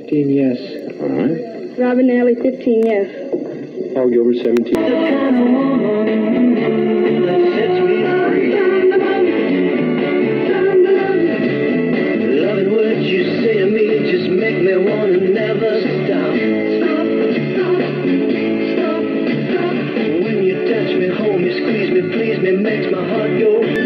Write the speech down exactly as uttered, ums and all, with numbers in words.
fifteen yes. All right. Robin Nalley, fifteen yes. Paul Gilbert, seventeen. The kind of woman that sets me free. Loving what you say to me just make me want to never stop. Stop, stop, stop, stop. When you touch me, hold me, squeeze me, please me, makes my heart go.